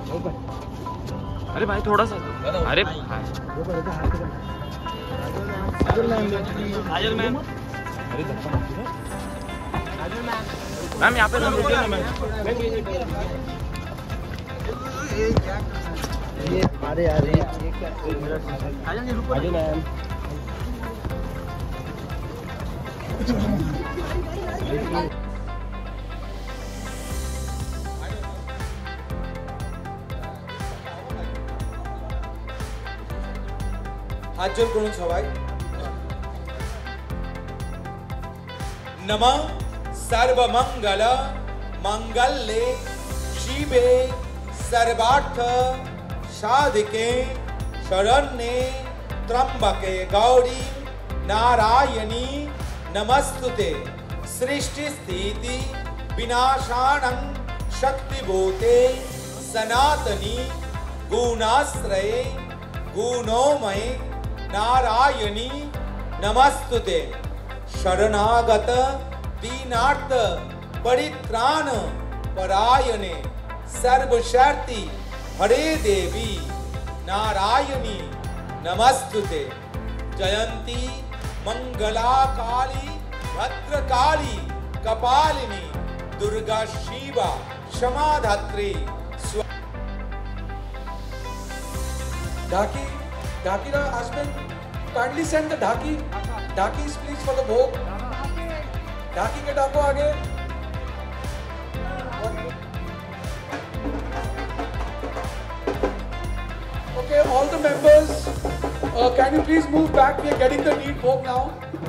अरे भाई थोड़ा सा, अरे काजल मैम, मैम यहाँ पे मैम अरे यार ये क्या काजल मैम হাত জোর করুন সবাই। नमः सर्वमंगल मंगल्ये शिवे सर्वार्थ साधिके शरण्ये त्र्यंबके गौरी नारायणी नमस्तुते। सृष्टि स्थिति विनाशानं शक्तिभूते सनातनी गुणाश्रये गुणोमये नारायणी नमस्तुते। शरणागत दीनार्थ परित्राण परायणे सर्वशक्ति हरे देवी नारायणी नमस्तुते। जयंती मंगला काली भद्रकाली कपालिनी Durga Shiva क्षमाधात्री। Dhaki, Dhakira husband, kindly send the Dhaki. Dhakis please for the bhog. Dhaki ke डाको आगे. Okay, all the members, can you please move back? We are getting the neat bhog now.